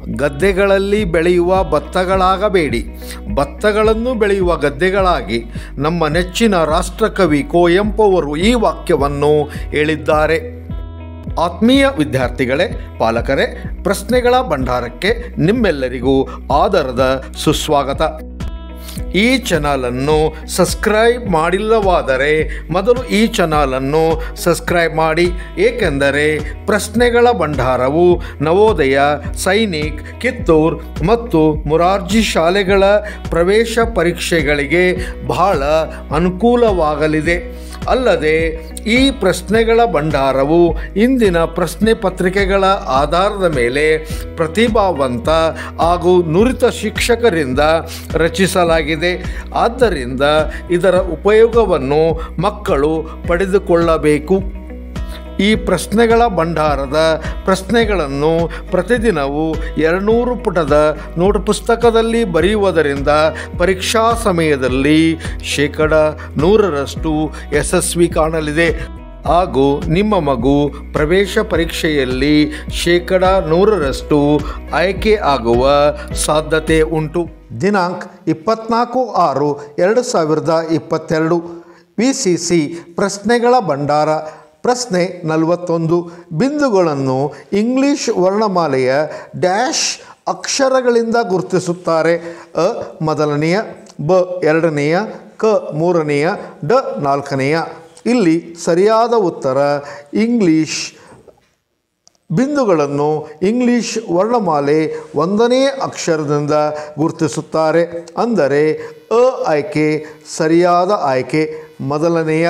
ಗದ್ದೆಗಳಲ್ಲಿ ಬೆಳೆಯುವ ಭತ್ತಗಳಾಗಬೇಡಿ, ಭತ್ತಗಳನ್ನು ಬೆಳೆಯುವ ಗದ್ದೆಗಳಾಗಿ. ನಮ್ಮ ನೆಚ್ಚಿನ ರಾಷ್ಟ್ರಕವಿ ಕುವೆಂಪು ಅವರು ಈ ವಾಕ್ಯವನ್ನು ಹೇಳಿದ್ದಾರೆ. ಆತ್ಮೀಯ ವಿದ್ಯಾರ್ಥಿಗಳೇ, ಪಾಲಕರೇ, ಪ್ರಶ್ನೆಗಳ ಭಂಡಾರಕ್ಕೆ ನಿಮ್ಮೆಲ್ಲರಿಗೂ ಆದರದ ಸುಸ್ವಾಗತ. ಈ ಚಾನಲನ್ನು ಸಬ್ಸ್ಕ್ರೈಬ್ ಮಾಡಿಲ್ಲವಾದರೆ ಮೊದಲು ಈ ಚಾನಲನ್ನು ಸಬ್ಸ್ಕ್ರೈಬ್ ಮಾಡಿ, ಏಕೆಂದರೆ ಪ್ರಶ್ನೆಗಳ ಭಂಡಾರವು ನವೋದಯ, ಸೈನಿಕ್, ಕಿತ್ತೂರು ಮತ್ತು ಮೊರಾರ್ಜಿ ಶಾಲೆಗಳ ಪ್ರವೇಶ ಪರೀಕ್ಷೆಗಳಿಗೆ ಬಹಳ ಅನುಕೂಲವಾಗಲಿದೆ. ಅಲ್ಲದೆ ಈ ಪ್ರಶ್ನೆಗಳ ಭಂಡಾರವು ಇಂದಿನ ಪ್ರಶ್ನೆ ಪತ್ರಿಕೆಗಳ ಆಧಾರದ ಮೇಲೆ ಪ್ರತಿಭಾವಂತ ಹಾಗೂ ನುರಿತ ಶಿಕ್ಷಕರಿಂದ ರಚಿಸಲಾಗಿದೆ. ಆದ್ದರಿಂದ ಇದರ ಉಪಯೋಗವನ್ನು ಮಕ್ಕಳು ಪಡೆದುಕೊಳ್ಳಬೇಕು. ಈ ಪ್ರಶ್ನೆಗಳ ಭಂಡಾರದ ಪ್ರಶ್ನೆಗಳನ್ನು ಪ್ರತಿದಿನವೂ 200 ಪುಟದ ನೋಟ್ ಪುಸ್ತಕದಲ್ಲಿ ಬರೆಯುವುದರಿಂದ ಪರೀಕ್ಷಾ ಸಮಯದಲ್ಲಿ 100% ಯಶಸ್ವಿ ಕಾಣಲಿದೆ ಹಾಗೂ ನಿಮ್ಮ ಮಗು ಪ್ರವೇಶ ಪರೀಕ್ಷೆಯಲ್ಲಿ 100% ಆಯ್ಕೆ ಆಗುವ ಸಾಧ್ಯತೆ ಉಂಟು. ದಿನಾಂಕ 24/6/2022. VCC ಪ್ರಶ್ನೆಗಳ ಭಂಡಾರ. ಪ್ರಶ್ನೆ 41. ಬಿಂದುಗಳನ್ನು ಇಂಗ್ಲಿಷ್ ವರ್ಣಮಾಲೆಯ ಡ್ಯಾಶ್ ಅಕ್ಷರಗಳಿಂದ ಗುರುತಿಸುತ್ತಾರೆ. ಅ ಮೊದಲನೆಯ, ಬ ಎರಡನೆಯ, ಕ ಮೂರನೆಯ, ಡ ನಾಲ್ಕನೆಯ. ಇಲ್ಲಿ ಸರಿಯಾದ ಉತ್ತರ ಇಂಗ್ಲಿಷ್ ಬಿಂದುಗಳನ್ನು ಇಂಗ್ಲಿಷ್ ವರ್ಣಮಾಲೆ 1ನೇ ಅಕ್ಷರದಿಂದ ಗುರುತಿಸುತ್ತಾರೆ. ಅಂದರೆ ಅ ಆಯ್ಕೆ ಸರಿಯಾದ ಆಯ್ಕೆ, ಮೊದಲನೆಯ.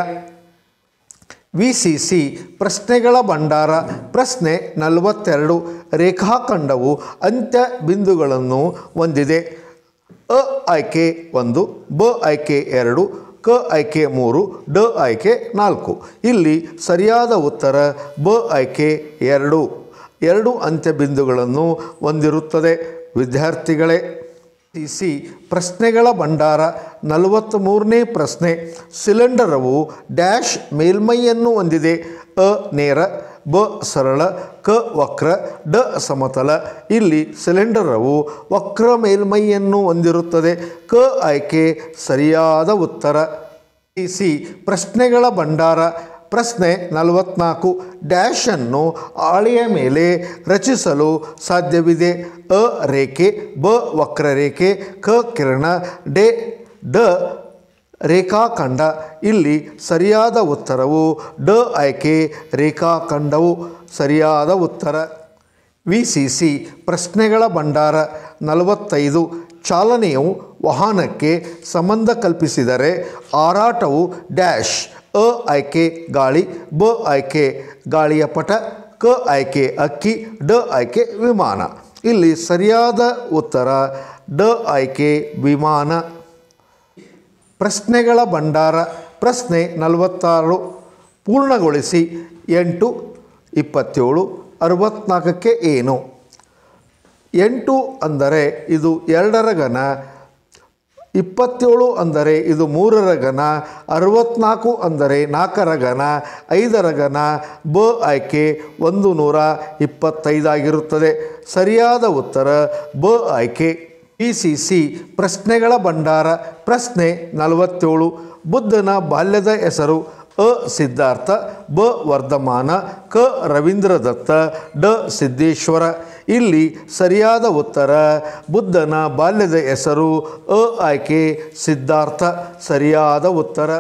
VCC ಪ್ರಶ್ನೆಗಳ ಭಂಡಾರ. ಪ್ರಶ್ನೆ 42. ರೇಖಾಖಂಡವು ಅಂತ್ಯ ಬಿಂದುಗಳನ್ನು ಹೊಂದಿದೆ. ಅ ಆಯ್ಕೆ 1, ಬ ಆಯ್ಕೆ 2, ಕ ಆಯ್ಕೆ 3, ಡ ಆಯ್ಕೆ 4. ಇಲ್ಲಿ ಸರಿಯಾದ ಉತ್ತರ ಬ ಆಯ್ಕೆ 2 ಅಂತ್ಯ ಬಿಂದುಗಳನ್ನು ಹೊಂದಿರುತ್ತದೆ. ವಿದ್ಯಾರ್ಥಿಗಳೇ, VCC ಪ್ರಶ್ನೆಗಳ ಭಂಡಾರ. 43ನೇ ಪ್ರಶ್ನೆ. ಸಿಲಿಂಡರವು ಡ್ಯಾಶ್ ಮೇಲ್ಮೈಯನ್ನು ಹೊಂದಿದೆ. ಅ ನೇರ, ಬ ಸರಳ, ಕ ವಕ್ರ, ಡ ಸಮತಲ. ಇಲ್ಲಿ ಸಿಲಿಂಡರವು ವಕ್ರ ಮೇಲ್ಮೈಯನ್ನು ಹೊಂದಿರುತ್ತದೆ. ಕ ಆಯ್ಕೆ ಸರಿಯಾದ ಉತ್ತರ. VCC ಪ್ರಶ್ನೆಗಳ ಭಂಡಾರ. ಪ್ರಶ್ನೆ 44. ಡ್ಯಾಶನ್ನು ಹಾಳೆಯ ಮೇಲೆ ರಚಿಸಲು ಸಾಧ್ಯವಿದೆ. ಅ ರೇಖೆ, ಬ ವಕ್ರರೇಖೆ, ಕ ಕಿರಣ, ಡ ರೇಖಾಖಂಡ. ಇಲ್ಲಿ ಸರಿಯಾದ ಉತ್ತರವು ಡ ಆಯ್ಕೆ ರೇಖಾಖಂಡವು ಸರಿಯಾದ ಉತ್ತರ. VCC ಪ್ರಶ್ನೆಗಳ ಭಂಡಾರ. 45. ಚಾಲನೆಯು ವಾಹನಕ್ಕೆ ಸಂಬಂಧ ಕಲ್ಪಿಸಿದರೆ ಹಾರಾಟವು ಡ್ಯಾಶ್. ಅ ಆಯ್ಕೆ ಗಾಳಿ, ಬ ಆಯ್ಕೆ ಗಾಳಿಯ ಪಟ, ಕ ಆಯ್ಕೆ ಅಕ್ಕಿ, ಡ ಆಯ್ಕೆ ವಿಮಾನ. ಇಲ್ಲಿ ಸರಿಯಾದ ಉತ್ತರ ಡ ಆಯ್ಕೆ ವಿಮಾನ. ಪ್ರಶ್ನೆಗಳ ಭಂಡಾರ. ಪ್ರಶ್ನೆ 46. ಪೂರ್ಣಗೊಳಿಸಿ. 8, 27, 64ಕ್ಕೆ ಏನು? 8 ಅಂದರೆ ಇದು 2ರ ಘನ, 27 ಅಂದರೆ ಇದು 3ರ ಘನ, 64 ಅಂದರೆ 4ರ ಘನ, 5ರ ಘನ. ಬ ಆಯ್ಕೆ 125 ಆಗಿರುತ್ತದೆ. ಸರಿಯಾದ ಉತ್ತರ ಬ ಆಯ್ಕೆ. VCC ಪ್ರಶ್ನೆಗಳ ಭಂಡಾರ. ಪ್ರಶ್ನೆ 47. ಬುದ್ಧನ ಬಾಲ್ಯದ ಹೆಸರು. ಅ ಸಿದ್ಧಾರ್ಥ, ಬ ವರ್ಧಮಾನ, ಕ ರವೀಂದ್ರದತ್ತ, ಡ ಸಿದ್ದೇಶ್ವರ. ಇಲ್ಲಿ ಸರಿಯಾದ ಉತ್ತರ ಬುದ್ಧನ ಬಾಲ್ಯದ ಹೆಸರು ಅ ಆಯ್ಕೆ ಸಿದ್ಧಾರ್ಥ ಸರಿಯಾದ ಉತ್ತರ.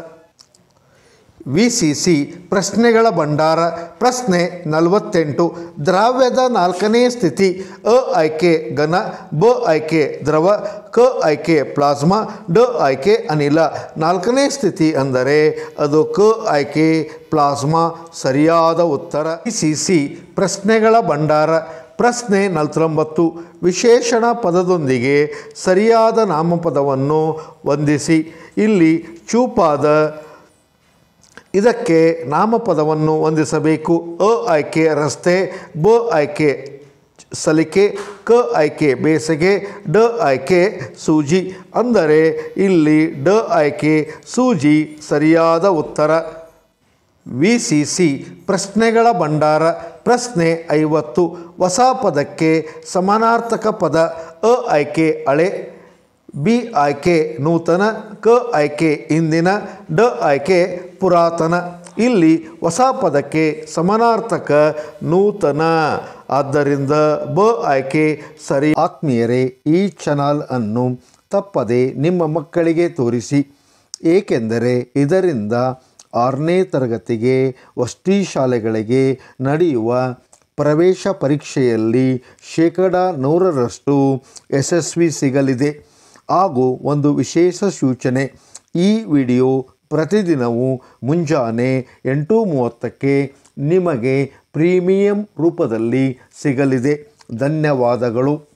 VCC ಪ್ರಶ್ನೆಗಳ ಭಂಡಾರ. ಪ್ರಶ್ನೆ 48. ದ್ರಾವ್ಯದ 4ನೇ ಸ್ಥಿತಿ. ಅ ಆಯ್ಕೆ ಘನ, ಬ ಆಯ್ಕೆ ದ್ರವ, ಕ ಆಯ್ಕೆ ಪ್ಲಾಸ್ಮಾ, ಡ ಆಯ್ಕೆ ಅನಿಲ. 4ನೇ ಸ್ಥಿತಿ ಅಂದರೆ ಅದು ಕ ಆಯ್ಕೆ ಪ್ಲಾಸ್ಮಾ ಸರಿಯಾದ ಉತ್ತರ. VCC ಪ್ರಶ್ನೆಗಳ ಭಂಡಾರ. ಪ್ರಶ್ನೆ 49. ವಿಶೇಷಣ ಪದದೊಂದಿಗೆ ಸರಿಯಾದ ನಾಮಪದವನ್ನು ಹೊಂದಿಸಿ. ಇಲ್ಲಿ ಚೂಪಾದ ಇದಕ್ಕೆ ನಾಮಪದವನ್ನು ಹೊಂದಿಸಬೇಕು. ಅ ಆಯ್ಕೆ ರಸ್ತೆ, ಬ ಆಯ್ಕೆ ಸಲಿಕೆ, ಕ ಆಯ್ಕೆ ಬೇಸಿಗೆ, ಡ ಆಯ್ಕೆ ಸೂಜಿ. ಅಂದರೆ ಇಲ್ಲಿ ಡ ಆಯ್ಕೆ ಸೂಜಿ ಸರಿಯಾದ ಉತ್ತರ. VCC ಪ್ರಶ್ನೆಗಳ ಭಂಡಾರ. ಪ್ರಶ್ನೆ 50. ಹೊಸ ಪದಕ್ಕೆ ಸಮಾನಾರ್ಥಕ ಪದ. ಅ ಆಯ್ಕೆ ಹಳೆ, ಬಿ ಆಯ್ಕೆ ನೂತನ, ಕ ಆಯ್ಕೆ ಇಂದಿನ, ಡ ಆಯ್ಕೆ ಪುರಾತನ. ಇಲ್ಲಿ ಹೊಸ ಪದಕ್ಕೆ ಸಮಾನಾರ್ಥಕ ನೂತನ, ಆದ್ದರಿಂದ ಬ ಆಯ್ಕೆ ಸರಿ. ಆತ್ಮೀಯರೇ, ಈ ಚಾನಲ್ ಅನ್ನು ತಪ್ಪದೆ ನಿಮ್ಮ ಮಕ್ಕಳಿಗೆ ತೋರಿಸಿ, ಏಕೆಂದರೆ ಇದರಿಂದ 6ನೇ ತರಗತಿಗೆ ವಸತಿ ಶಾಲೆಗಳಿಗೆ ನಡೆಯುವ ಪ್ರವೇಶ ಪರೀಕ್ಷೆಯಲ್ಲಿ 100% ಯಶಸ್ವಿ ಸಿಗಲಿದೆ. ಹಾಗೂ ಒಂದು ವಿಶೇಷ ಸೂಚನೆ, ಈ ವಿಡಿಯೋ ಪ್ರತಿದಿನವೂ ಮುಂಜಾನೆ 8:30ಕ್ಕೆ ನಿಮಗೆ ಪ್ರೀಮಿಯಂ ರೂಪದಲ್ಲಿ ಸಿಗಲಿದೆ. ಧನ್ಯವಾದಗಳು.